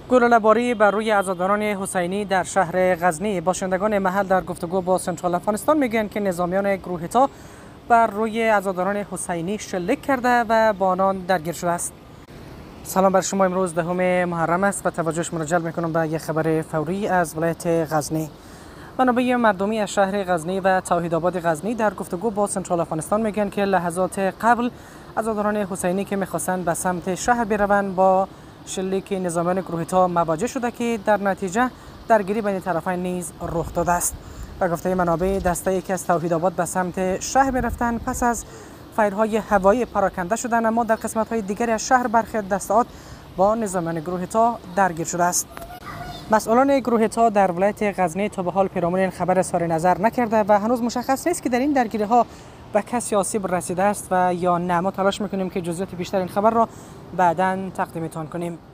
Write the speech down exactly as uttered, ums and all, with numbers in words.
گلوله‌باری بر روی عزاداران حسینی در شهر غزنی. باشندگان محل در گفتگو با سنترال افغانستان میگویند که نظامیان گروه تا بر روی عزاداران حسینی شلیک کرده و با آنان درگیر شده است. سلام بر شما. امروز دهم محرم است و توجه شما را جلب میکنم به یک خبر فوری از ولایت غزنی. منابع مردمی از شهر غزنی و توحیدآباد غزنی در گفتگو با سنترال افغانستان میگن که لحظات قبل عزاداران حسینی که میخواستند به سمت شهر بروند با شلیک نظامیان گروه تا مواجه شده که در نتیجه درگیری بین طرفین نیز رخ داده است. و گفته منابع دسته که از توحیدآباد به سمت شهر میرفتند پس از فایرهای هوایی پراکنده شدند، اما در قسمت‌های دیگری از شهر برخی دسته‌ات با نظامیان گروه تا درگیر شده است. مسئولان گروه تا در ولایت غزنی تا به حال پیرامون این خبر اظهار نظر نکرده و هنوز مشخص نیست که در این درگیری ها به کسی آسیب رسیده است و یا نه. ما تلاش میکنیم که جزئیات بیشتر این خبر را بعداً تقدیمتان کنیم.